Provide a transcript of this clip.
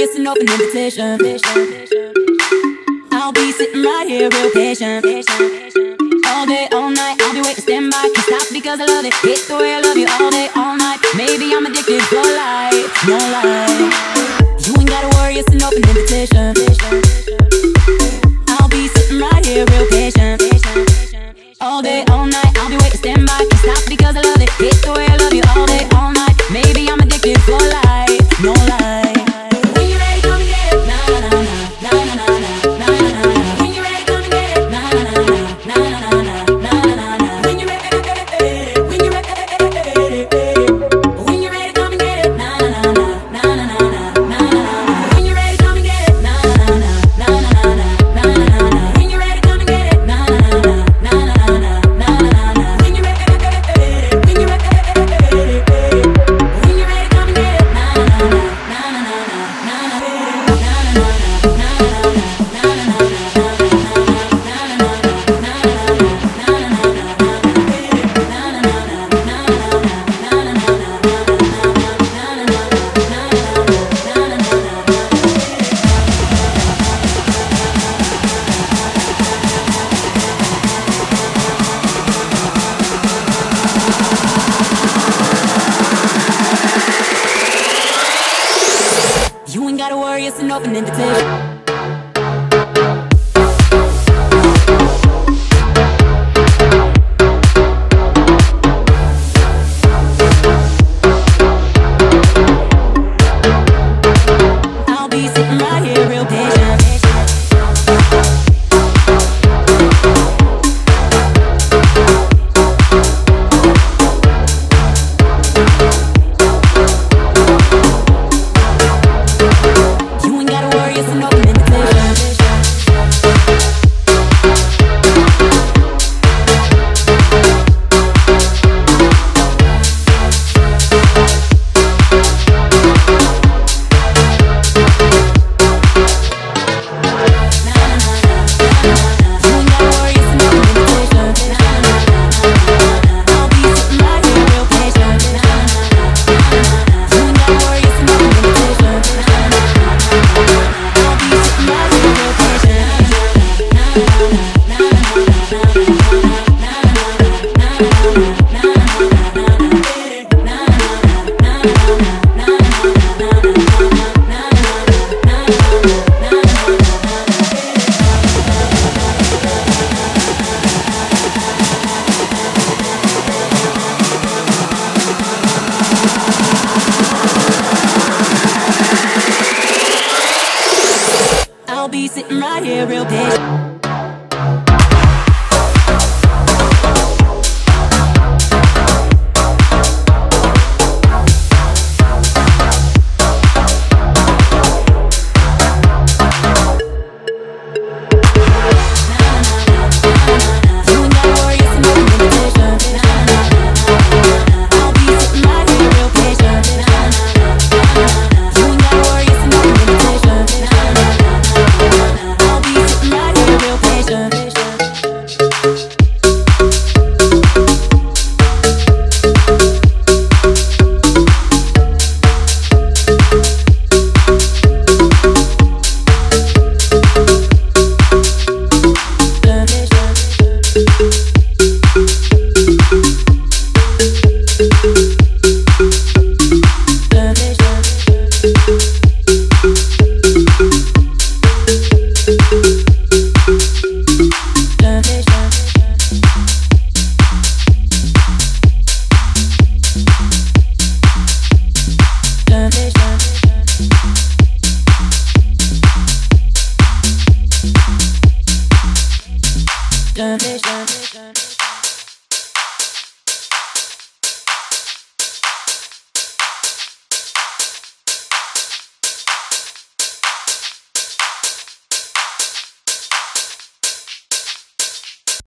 it's an open invitation. I'll be sitting right here real patient. All day, all night, I'll be waiting, stand by. Can't stop because I love it. Hate the way I love you all day, all night. Maybe I'm addicted for life, no lie. You ain't gotta worry, it's an open invitation. I'll be sitting right here real patient. All day, all night, I'll be waiting, stand by. Can't stop because I love it. Hate the way I